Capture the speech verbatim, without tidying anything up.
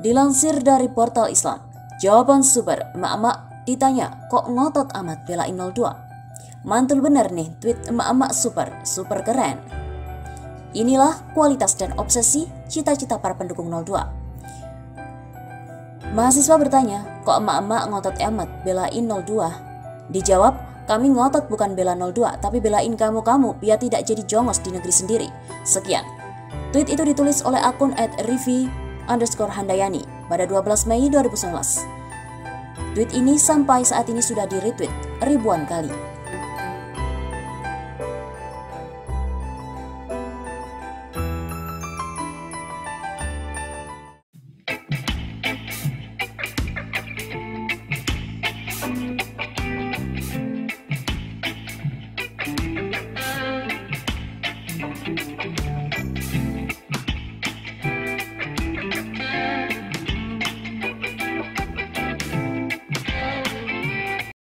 Dilansir dari portal Islam, jawaban super emak-emak ditanya kok ngotot amat belain nol dua. Mantul bener nih tweet emak-emak super, super keren. Inilah kualitas dan obsesi cita-cita para pendukung nol dua. Mahasiswa bertanya, kok emak-emak ngotot amat belain nol dua? Dijawab, kami ngotot bukan bela nol dua, tapi belain kamu-kamu biar tidak jadi jongos di negeri sendiri. Sekian. Tweet itu ditulis oleh akun at rivi underscore handayani pada dua belas Mei dua ribu sembilan belas. Tweet ini sampai saat ini sudah di-retweet ribuan kali.